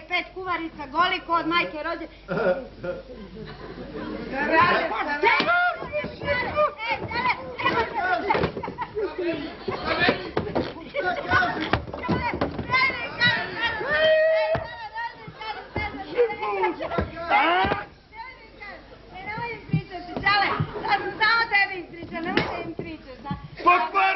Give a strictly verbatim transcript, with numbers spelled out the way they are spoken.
pet kuvarica goli ko od majke rođe. Papa!